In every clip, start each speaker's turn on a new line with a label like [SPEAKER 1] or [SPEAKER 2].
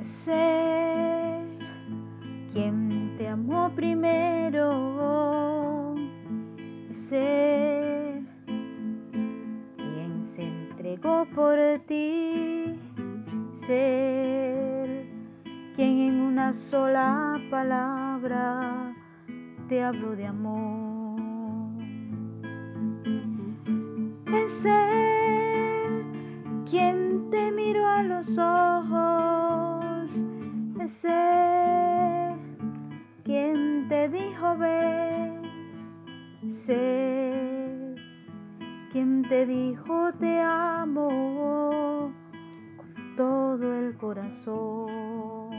[SPEAKER 1] Sé quien te amó primero, sé quien se entregó por ti, ser quien en una sola palabra te habló de amor. Es Él quien te miró a los ojos, es Él quien te dijo ven, es Él quien te dijo te amo con todo el corazón.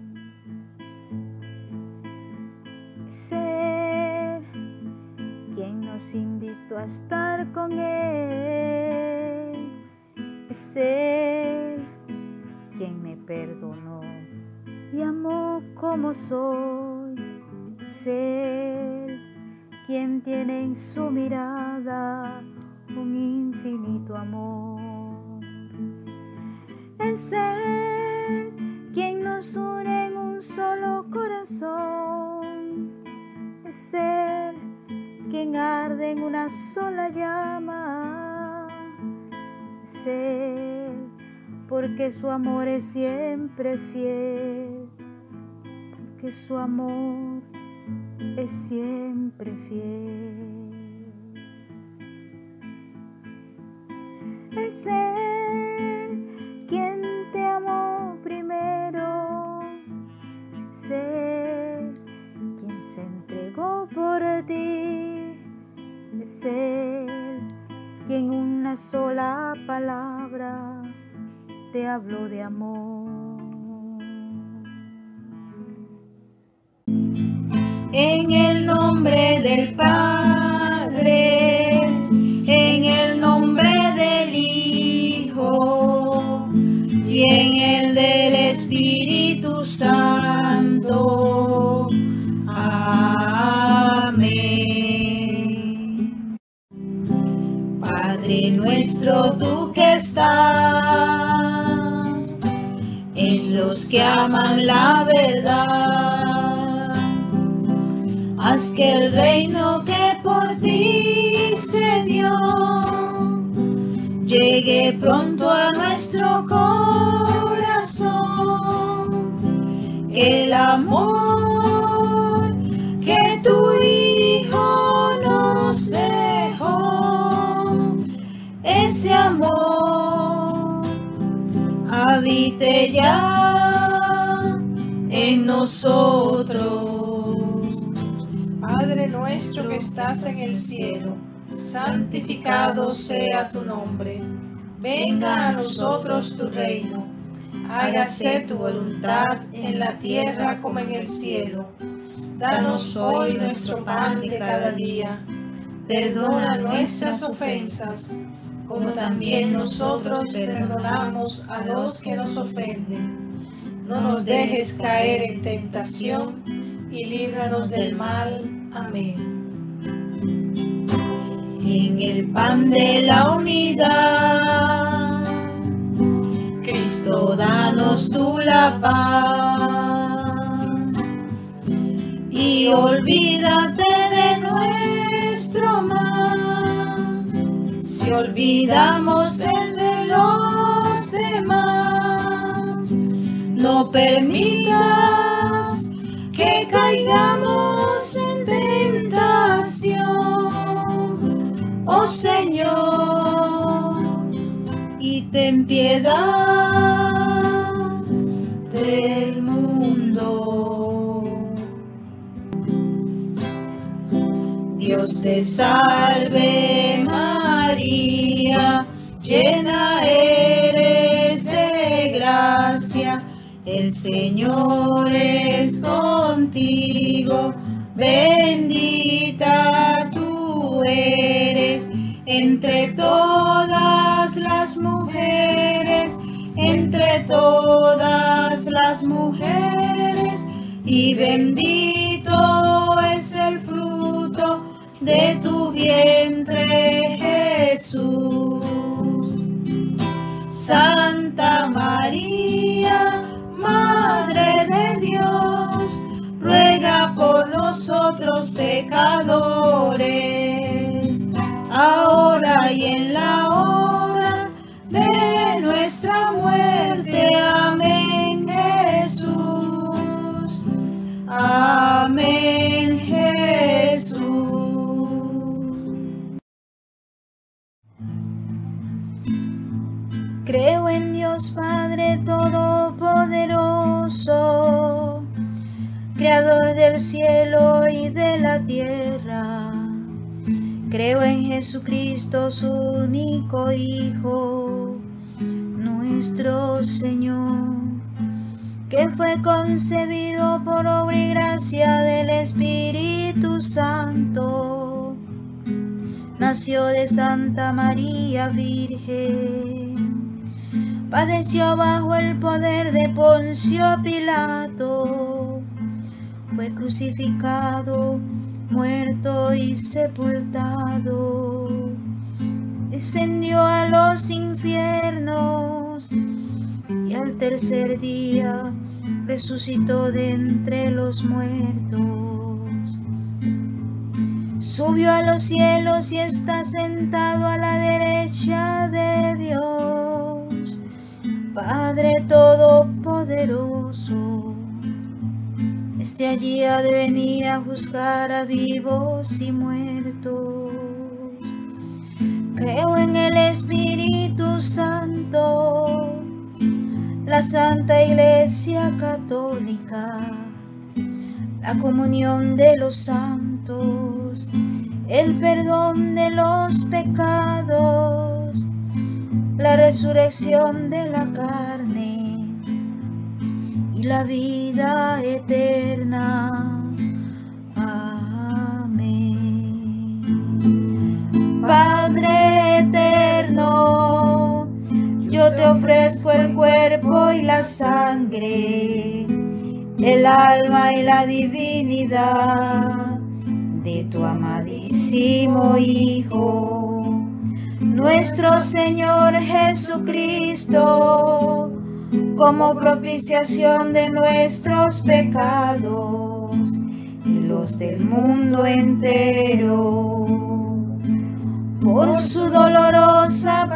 [SPEAKER 1] Es Él quien nos invitó a estar con Él, es Él quien me perdonó y amó como soy, es Él quien tiene en su mirada un infinito amor. Es Él quien nos une en un solo corazón, es Él quien arde en una sola llama, es Él porque su amor es siempre fiel, porque su amor es siempre fiel. Es Él quien te amó primero, es Él quien se entregó por ti, es Él quien una sola palabra te habló de amor.
[SPEAKER 2] En el nombre del Padre, en el nombre del Hijo y en el del Espíritu Santo. Amén. Padre nuestro, tú que estás en los que aman la verdad, haz que el reino que por ti se dio llegue pronto a nuestro corazón. El amor que tu Hijo nos dejó, ese amor habite ya en nosotros.
[SPEAKER 3] Padre nuestro que estás en el cielo, santificado sea tu nombre. Venga a nosotros tu reino. Hágase tu voluntad en la tierra como en el cielo. Danos hoy nuestro pan de cada día. Perdona nuestras ofensas, como también nosotros perdonamos a los que nos ofenden. No nos dejes caer en tentación y líbranos del mal. Amén.
[SPEAKER 2] En el pan de la unidad, Cristo, danos tú la paz y olvídate de nuestro mal. Si olvidamos el de los demás, no permitas que caigamos en tentación, oh Señor, y ten piedad del mundo. Dios te salve María, llena eres de gracia, el Señor es contigo, bendita tú eres entre todas las mujeres, entre todas las mujeres, y bendito es el fruto de tu vientre, Jesús. Santa María, Madre de Dios, ruega por nosotros pecadores, ahora y en la hora de nuestra muerte. Amén, Jesús. Amén, Jesús.
[SPEAKER 1] Creo en Dios Padre Todopoderoso, Creador del cielo y de la tierra. Creo en Jesucristo, su único Hijo, nuestro Señor, que fue concebido por obra y gracia del Espíritu Santo. Nació de Santa María Virgen, padeció bajo el poder de Poncio Pilato, fue crucificado, muerto y sepultado, descendió a los infiernos y al tercer día resucitó de entre los muertos. Subió a los cielos y está sentado a la derecha de Dios, Padre Todopoderoso. Desde allí ha de venir a juzgar a vivos y muertos. Creo en el Espíritu Santo, la Santa Iglesia Católica, la comunión de los santos, el perdón de los pecados, la resurrección de la carne y la vida eterna. Amén. Padre eterno, yo te ofrezco el cuerpo y la sangre, el alma y la divinidad de tu amadísimo Hijo, nuestro Señor Jesucristo, como propiciación de nuestros pecados y los del mundo entero. Por su dolorosa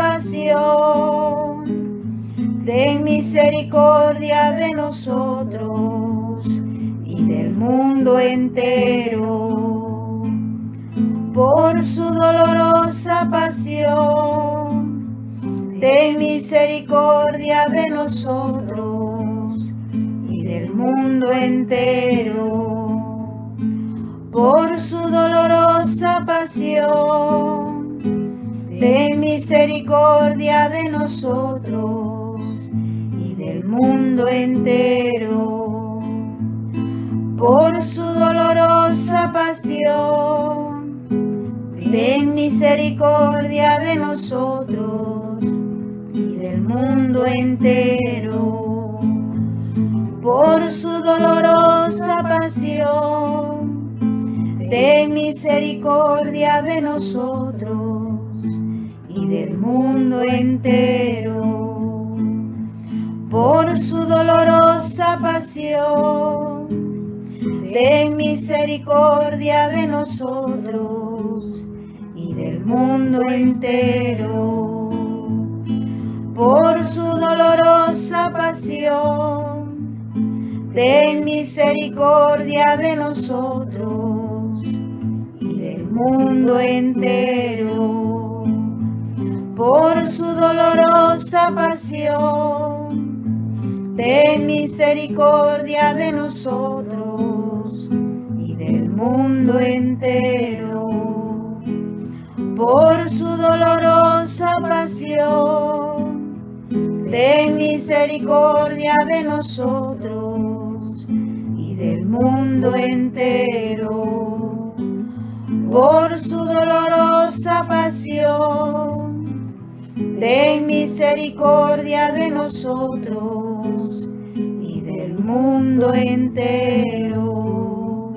[SPEAKER 1] pasión, ten misericordia de nosotros y del mundo entero. Por su dolorosa pasión, ten misericordia de nosotros y del mundo entero. Por su dolorosa pasión, ten misericordia de nosotros y del mundo entero. Por su dolorosa pasión, ten misericordia de nosotros y del mundo entero. Por su dolorosa pasión, ten misericordia de nosotros y del mundo entero. Por su dolorosa pasión, ten misericordia de nosotros y del mundo entero. Por su dolorosa pasión, ten misericordia de nosotros y del mundo entero. Por su dolorosa pasión, ten misericordia de nosotros y del mundo entero. Por su dolorosa pasión, ten misericordia de nosotros y del mundo entero. Por su dolorosa pasión, ten misericordia de nosotros y del mundo entero.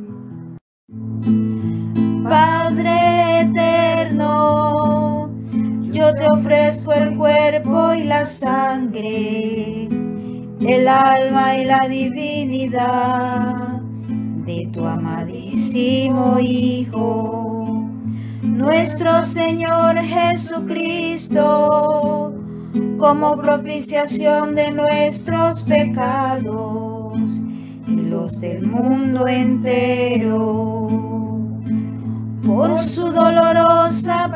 [SPEAKER 1] Padre eterno, yo te ofrezco el cuerpo y la sangre, el alma y la divinidad de tu amadísimo Hijo, nuestro Señor Jesucristo, como propiciación de nuestros pecados y los del mundo entero. Por su dolorosa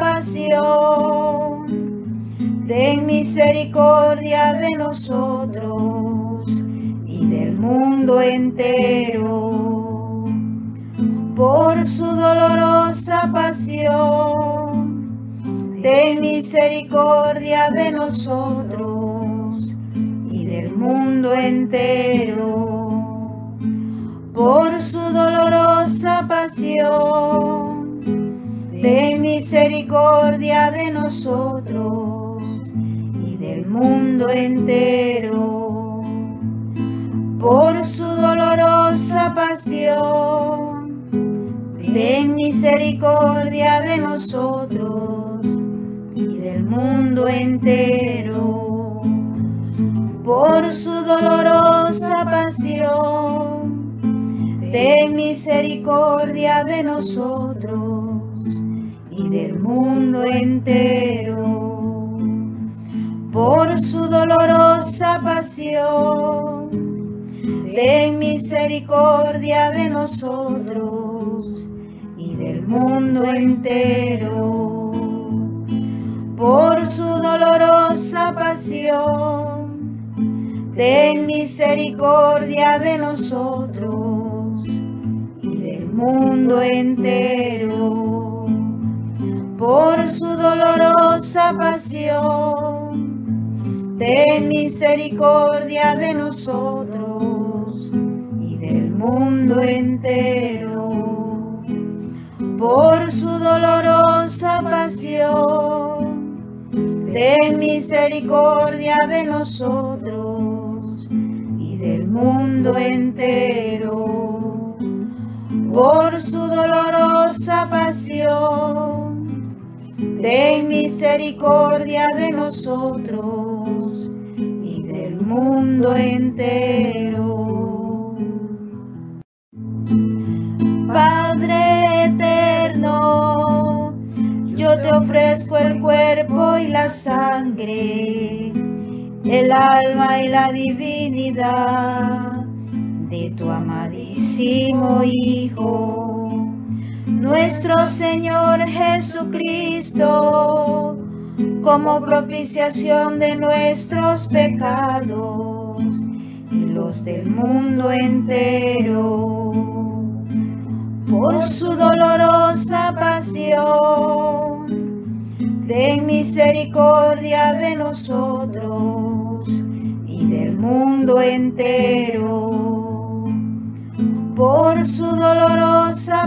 [SPEAKER 1] pasión, ten misericordia de nosotros y del mundo entero. Por su dolorosa pasión, ten misericordia de nosotros y del mundo entero. Por su dolorosa pasión, ten misericordia de nosotros y del mundo entero. Por su dolorosa pasión, ten misericordia de nosotros y del mundo entero. Por su dolorosa pasión, ten misericordia de nosotros y del mundo entero. Por su dolorosa pasión, ten misericordia de nosotros y del mundo entero. Por su dolorosa pasión, ten misericordia de nosotros y del mundo entero. Por su dolorosa pasión, ten misericordia de nosotros y del mundo entero. Por su dolorosa pasión, ten misericordia de nosotros y del mundo entero. Por su dolorosa pasión, ten misericordia de nosotros y del mundo entero. Padre eterno, yo te ofrezco el cuerpo y la sangre, el alma y la divinidad de tu amadísimo Hijo, nuestro Señor Jesucristo, como propiciación de nuestros pecados y los del mundo entero. Por su dolorosa pasión, ten misericordia de nosotros y del mundo entero. Por su dolorosa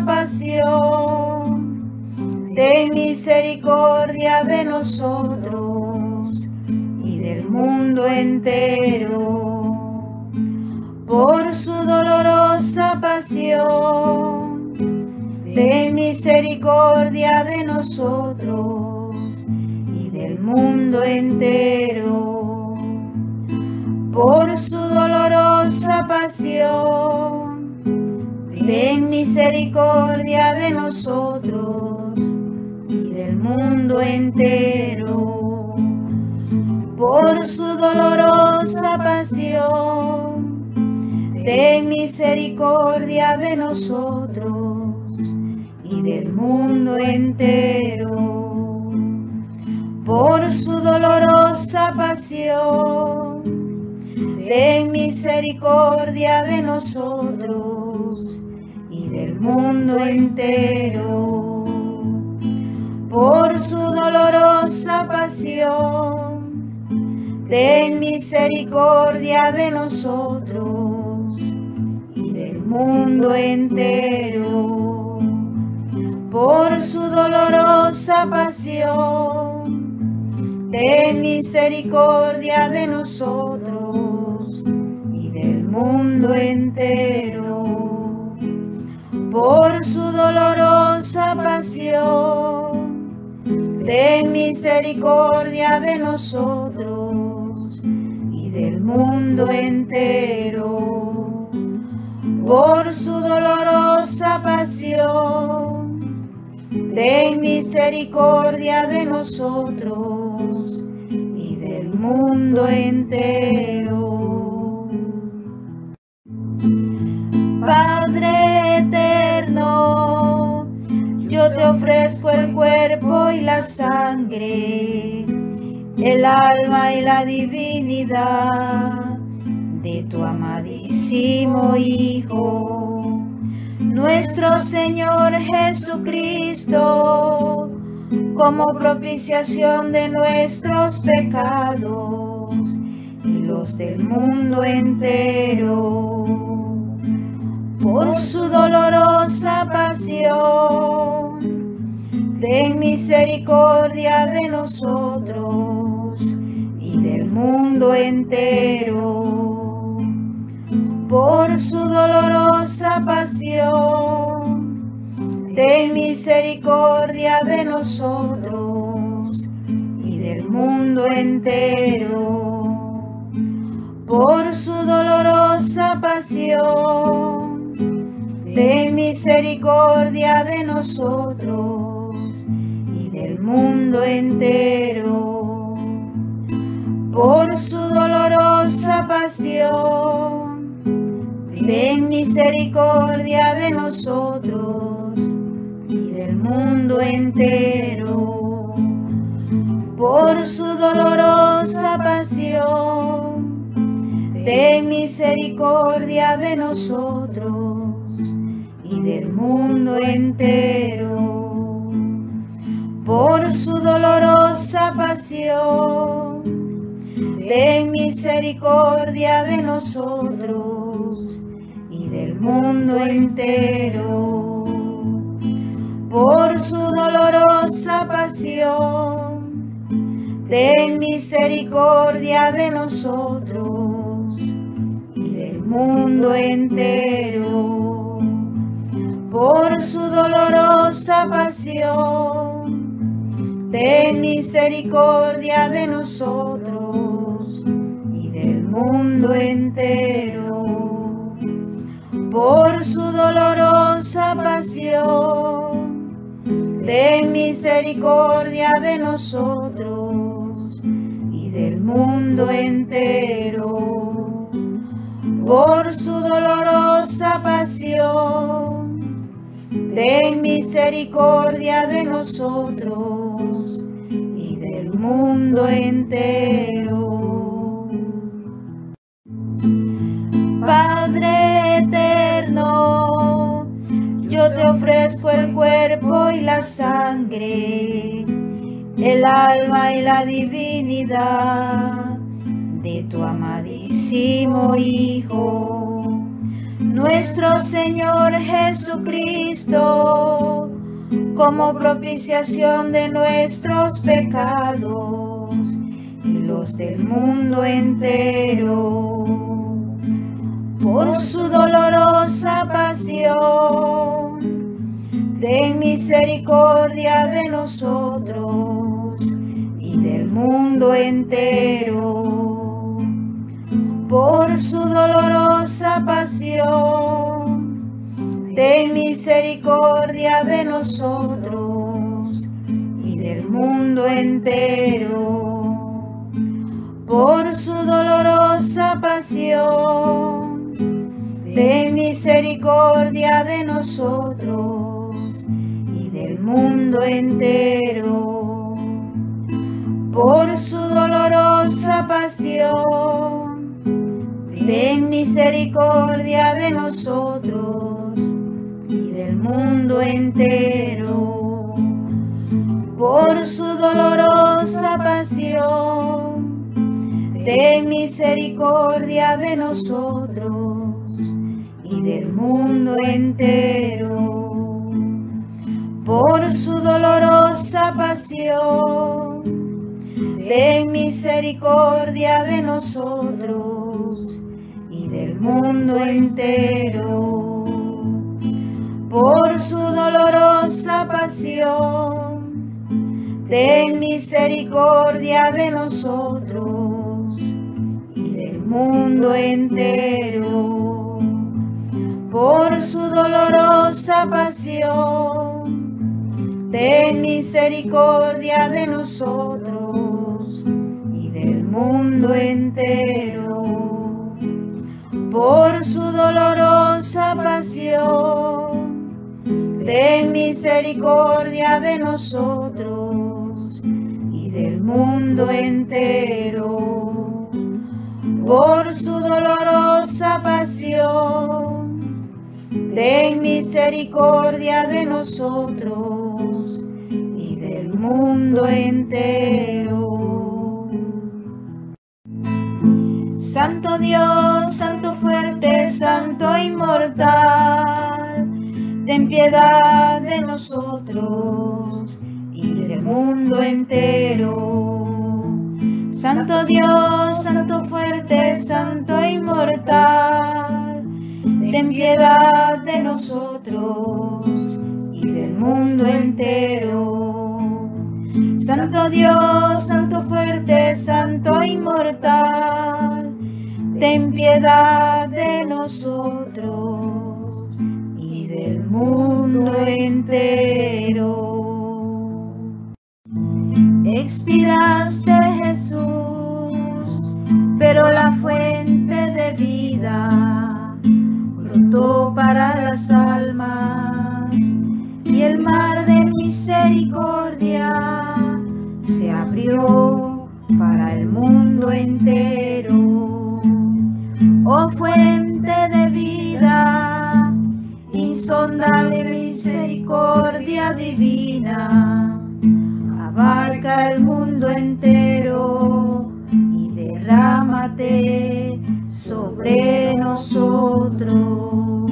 [SPEAKER 1] pasión, ten misericordia de nosotros y del mundo entero. Por su dolorosa pasión, ten misericordia de nosotros y del mundo entero. Por su dolorosa pasión, ten misericordia de nosotros y del mundo entero. Por su dolorosa pasión, ten misericordia de nosotros y del mundo entero. Por su dolorosa pasión, ten misericordia de nosotros y del mundo entero. Por su dolorosa pasión, ten misericordia de nosotros y del mundo entero. Por su dolorosa pasión, ten misericordia de nosotros y del mundo entero. Por su dolorosa pasión, ten misericordia de nosotros y del
[SPEAKER 2] mundo entero. Por su dolorosa pasión, ten misericordia de nosotros y del mundo entero. Padre eterno, yo te ofrezco el cuerpo y la sangre, el alma y la divinidad de tu amadísimo Hijo, nuestro Señor Jesucristo, como propiciación de nuestros pecados y los del mundo entero. Por su dolorosa pasión, ten misericordia de nosotros y del mundo entero. Por su dolorosa pasión, ten misericordia de nosotros y del mundo entero. Por su dolorosa pasión, ten misericordia de nosotros y del mundo entero. Por su dolorosa pasión, ten misericordia de nosotros y del mundo entero. Por su dolorosa pasión, ten misericordia de nosotros y del mundo entero. Por su dolorosa pasión, ten misericordia de nosotros y del mundo entero. Por su dolorosa pasión, ten misericordia de nosotros y del mundo entero. Por su dolorosa pasión, ten misericordia de nosotros y del mundo entero. Por su dolorosa pasión, ten misericordia de nosotros y del mundo entero. Por su dolorosa pasión, ten misericordia de nosotros y del mundo entero. Padre eterno, yo te ofrezco el cuerpo y la sangre, el alma y la divinidad de tu amadísimo Hijo, nuestro Señor Jesucristo, como propiciación de nuestros pecados y los del mundo entero. Por su dolorosa pasión, ten misericordia de nosotros y del mundo entero. Por su dolorosa pasión, ten misericordia de nosotros y del mundo entero. Por su dolorosa pasión, ten misericordia de nosotros y del mundo entero. Por su dolorosa pasión, ten misericordia de nosotros y del mundo entero. Por su dolorosa pasión, ten misericordia de nosotros y del mundo entero. Por su dolorosa pasión, ten misericordia de nosotros y del mundo entero. Por su dolorosa pasión, ten misericordia de nosotros y del
[SPEAKER 1] mundo entero. Por su dolorosa pasión, ten misericordia de nosotros y del mundo entero. Por su dolorosa pasión, ten misericordia de nosotros y del mundo entero. Por su dolorosa pasión, ten misericordia de nosotros y del mundo entero. Santo Dios, Santo fuerte, Santo inmortal, ten piedad de nosotros y del mundo entero. Santo Dios, Santo fuerte, Santo inmortal, ten piedad de nosotros y del mundo entero. Santo Dios, Santo fuerte, Santo inmortal, ten piedad de nosotros y del mundo entero. Expiraste, Jesús, pero la fuente de vida brotó para las almas y el mar de misericordia se abrió para el mundo entero. Oh fuente de vida, insondable misericordia divina, abarca el mundo entero y derrámate sobre nosotros.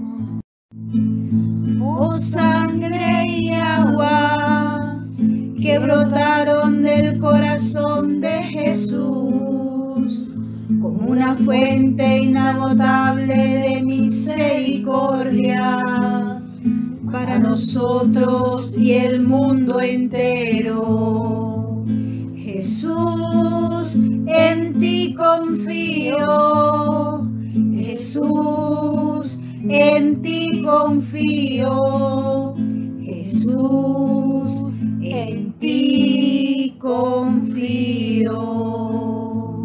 [SPEAKER 1] Oh sangre y agua que brotaron del corazón de Jesús, como una fuente inagotable de misericordia para nosotros y el mundo entero. Jesús, en ti confío. Jesús, en ti confío. Jesús, en ti confío.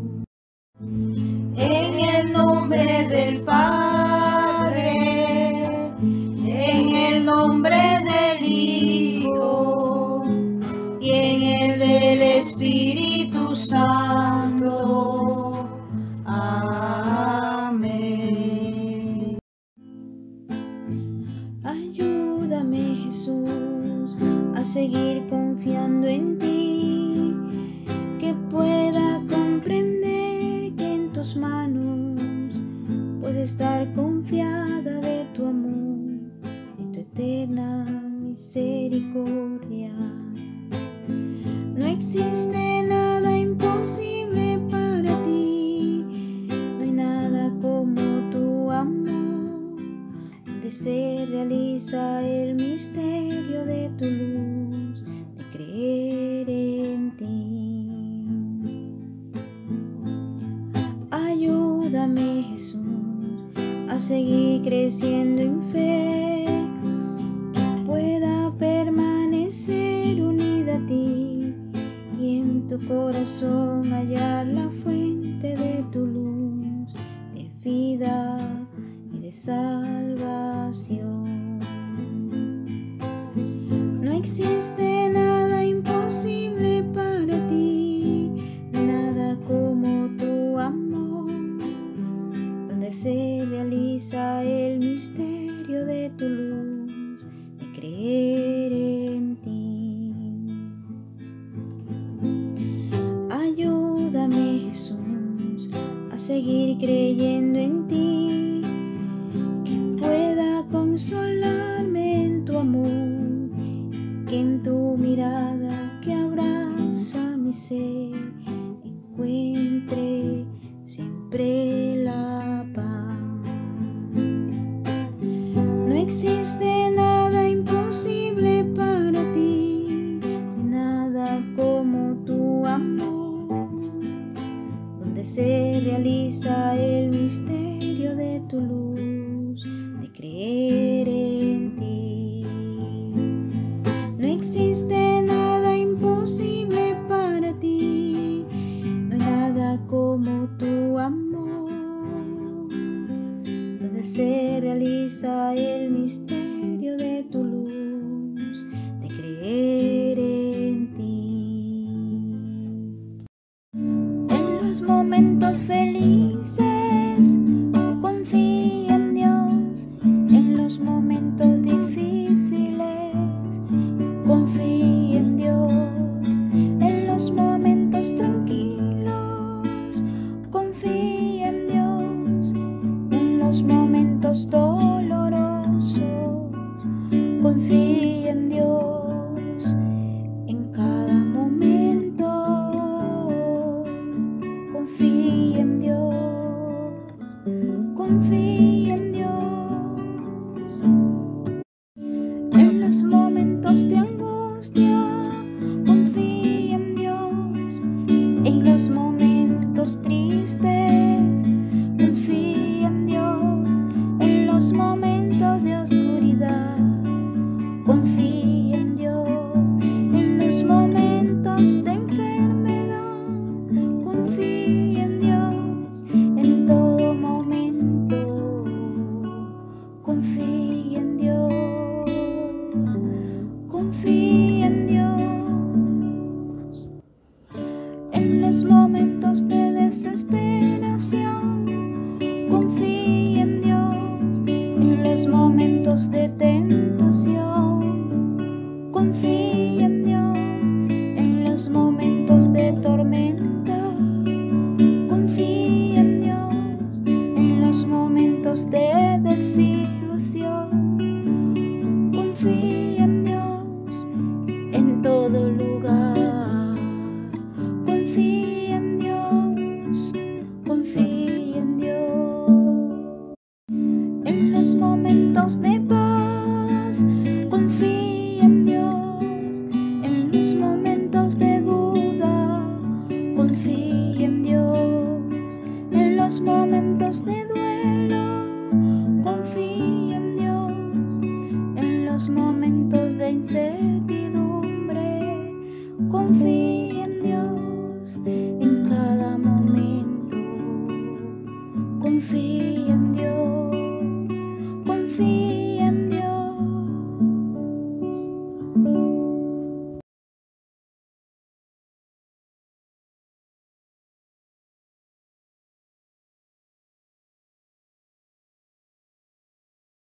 [SPEAKER 1] En el nombre del Padre, en el nombre del Hijo y en el del Espíritu Santo. Amén. Ayúdame, Jesús, a seguir confiando en ti, que pueda comprender que en tus manos puedo estar confiada de tu amor y tu eterna misericordia. No existe nada imposible para ti, no hay nada como tu amor, donde se realiza el misterio de tu luz, de creer en ti. Ayúdame, Jesús, a seguir creciendo en fe, que pueda permanecer unida a ti y en tu corazón hallar la fuente de tu luz, de vida y de salvación. No existe nada imposible para ti, nada como tu amor, donde se realiza el misterio de tu luz, de creer en ti. Ayúdame, Jesús, a seguir creyendo en ti, que pueda consolarme en tu amor, que en tu mirada que abraza mi ser encuentre siempre la paz. No existe nada imposible para ti, nada como tu amor, donde se se realiza el misterio de tu luz, de creer en ti. No existe nada imposible para ti, no hay nada como tu amor, donde se realiza el misterio de tu luz, de creer en ti. En los momentos felices, confía en Dios. En los momentos difíciles, confía en Dios. En los momentos tranquilos, confía en Dios. En los momentos dolorosos, confía en Dios. En cada momento, confía en Dios. Confía